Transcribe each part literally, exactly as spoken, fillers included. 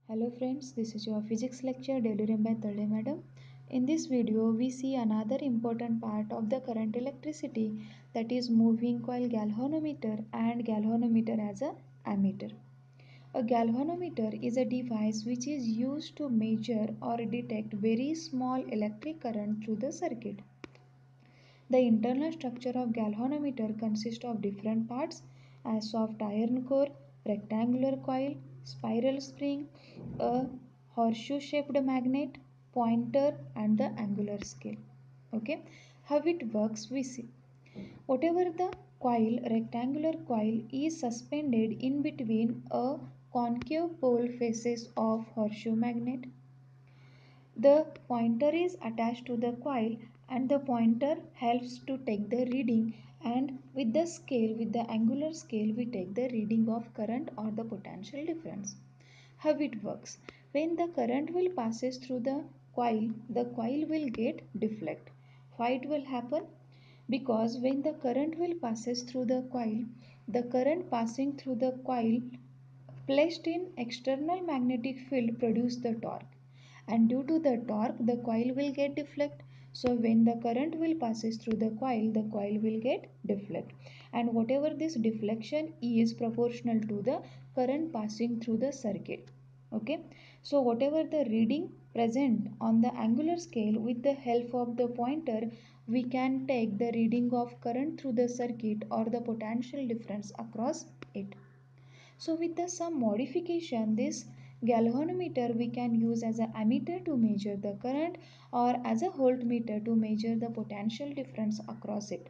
Hello friends, this is your physics lecture delivered by Tade Madam. In this video, we see another important part of the current electricity, that is moving coil galvanometer and galvanometer as a ammeter. A galvanometer is a device which is used to measure or detect very small electric current through the circuit. The internal structure of galvanometer consists of different parts as soft iron core, rectangular coil, spiral spring, a horseshoe shaped magnet, pointer and the angular scale. Okay, how it works we see. Whatever the coil, rectangular coil is suspended in between a concave pole faces of horseshoe magnet. The pointer is attached to the coil and the pointer helps to take the reading, and with the scale, with the angular scale, we take the reading of current or the potential difference. How it works? When the current will passes through the coil, the coil will get deflect. Why it will happen? Because when the current will passes through the coil, the current passing through the coil placed in external magnetic field produce the torque, and due to the torque the coil will get deflect. So when the current will passes through the coil, the coil will get deflect, and whatever this deflection is proportional to the current passing through the circuit. Okay, so whatever the reading present on the angular scale, with the help of the pointer we can take the reading of current through the circuit or the potential difference across it. So with the some modification, this galvanometer we can use as a ammeter to measure the current or as a voltmeter to measure the potential difference across it.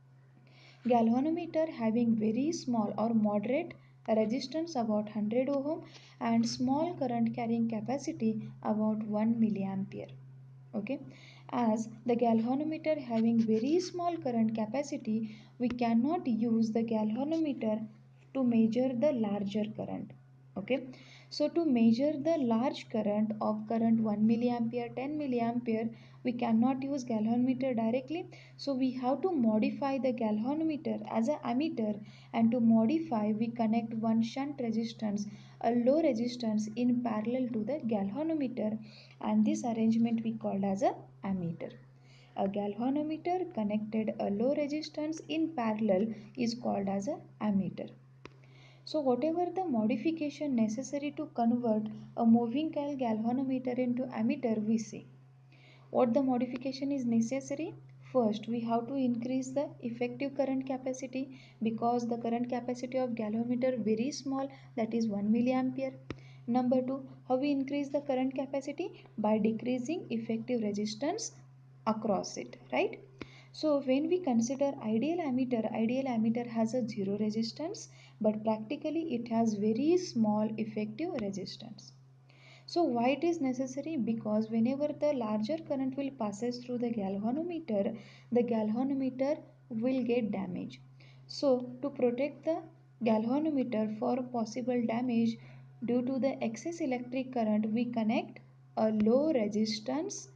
Galvanometer having very small or moderate resistance about one hundred ohm and small current carrying capacity about one milliampere. Okay, as the galvanometer having very small current capacity, we cannot use the galvanometer to measure the larger current. Okay, so to measure the large current of current one milliampere, ten milliampere, we cannot use galvanometer directly, so we have to modify the galvanometer as a ammeter, and to modify we connect one shunt resistance, a low resistance in parallel to the galvanometer, and this arrangement we called as a ammeter. A galvanometer connected a low resistance in parallel is called as a ammeter. So whatever the modification necessary to convert a moving coil galvanometer into ammeter, we see. What the modification is necessary? First, we have to increase the effective current capacity, because the current capacity of galvanometer very small, that is one milliampere. Number two, how we increase the current capacity? By decreasing effective resistance across it, right? So when we consider ideal ammeter, ideal ammeter has a zero resistance, but practically it has very small effective resistance. So why it is necessary? Because whenever the larger current will passes through the galvanometer, the galvanometer will get damaged. So to protect the galvanometer for possible damage due to the excess electric current, we connect a low resistance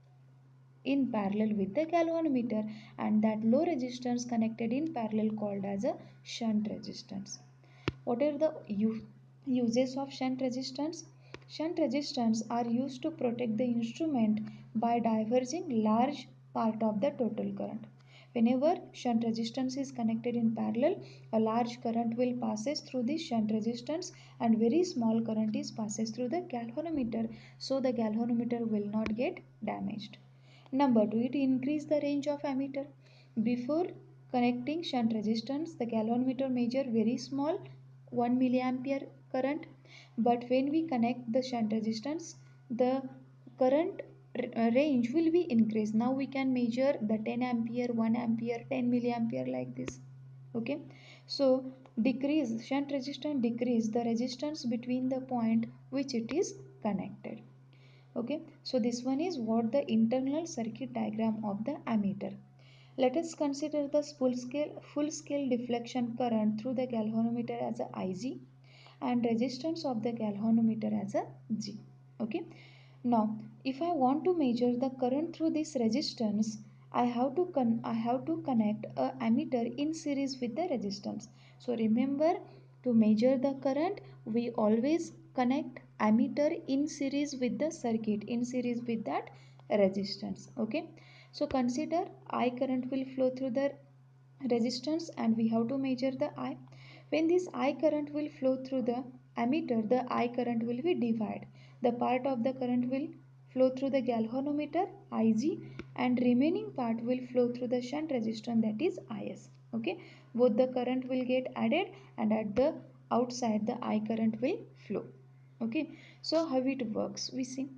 in parallel with the galvanometer, and that low resistance connected in parallel called as a shunt resistance. What are the uses of shunt resistance? Shunt resistance are used to protect the instrument by diverging large part of the total current. Whenever shunt resistance is connected in parallel, a large current will passes through this shunt resistance and very small current is passes through the galvanometer, so the galvanometer will not get damaged. Number two, it increase the range of ammeter. Before connecting shunt resistance, the galvanometer measure very small one milliampere current, but when we connect the shunt resistance, the current uh, range will be increased. Now we can measure the ten ampere, one ampere, ten milliampere like this. Okay, so decrease shunt resistance, decrease the resistance between the point which it is connected. Okay, so this one is what the internal circuit diagram of the ammeter. Let us consider the full scale full scale deflection current through the galvanometer as a I G and resistance of the galvanometer as a G. Okay, now if I want to measure the current through this resistance, I have to con I have to connect a ammeter in series with the resistance. So remember, to measure the current we always connect ammeter in series with the circuit, in series with that resistance. Okay, so consider I current will flow through the resistance and we have to measure the I. When this I current will flow through the ammeter, the I current will be divided. The part of the current will flow through the galvanometer I G and remaining part will flow through the shunt resistance, that is I S. Okay, both the current will get added and at the outside the I current will flow. Okay, so how it works we see.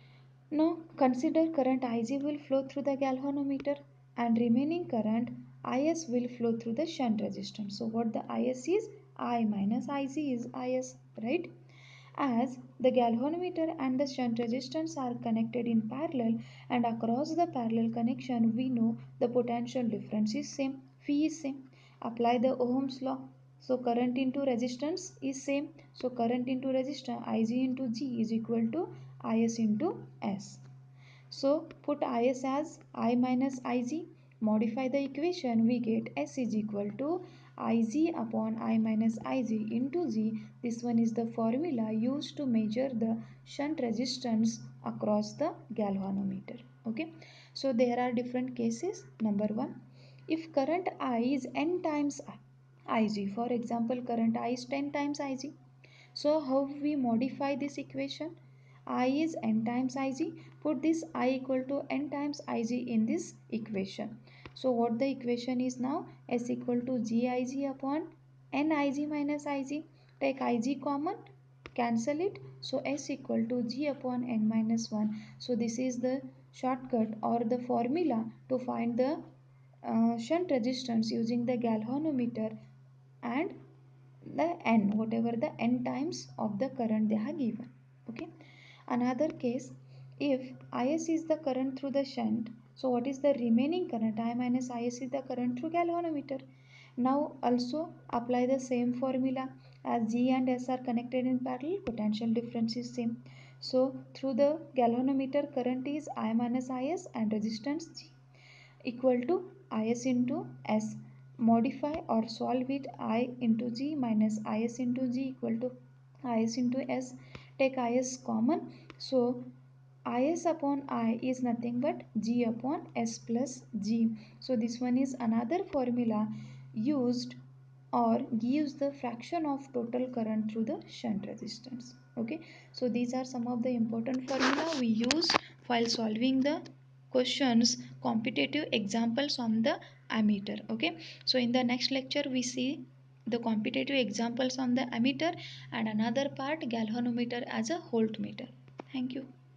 Now consider current I G will flow through the galvanometer and remaining current I S will flow through the shunt resistance. So what the I S is, I minus I G is I S, right? As the galvanometer and the shunt resistance are connected in parallel and across the parallel connection we know the potential difference is same, phi is same. Apply the Ohm's law. So current into resistance is same. So current into resistance Ig into G is equal to Is into S. So put Is as I minus Ig. Modify the equation, we get S is equal to Ig upon I minus Ig into G. This one is the formula used to measure the shunt resistance across the galvanometer. Okay. So there are different cases. Number one, if current I is n times Ig, for example current I is ten times Ig. So how we modify this equation? I is n times Ig. Put this I equal to n times Ig in this equation. So what the equation is now? S equal to Gig upon Nig minus Ig. Take Ig common, cancel it. So S equal to G upon n minus one. So this is the shortcut or the formula to find the uh, shunt resistance using the galvanometer and the n, whatever the n times of the current they have given. Okay, another case, if Is is the current through the shunt, so what is the remaining current? I minus Is is the current through galvanometer. Now also apply the same formula. As G and S are connected in parallel, potential difference is same. So through the galvanometer current is I minus Is and resistance G equal to Is into S. Modify or solve it, I into G minus Is into G equal to Is into S. Take Is common. So Is upon I is nothing but G upon S plus G. So this one is another formula used or gives the fraction of total current through the shunt resistance. Okay, so these are some of the important formula we use while solving the questions, competitive examples on the ammeter. Okay, so in the next lecture we see the competitive examples on the ammeter and another part galvanometer as a voltmeter. Thank you.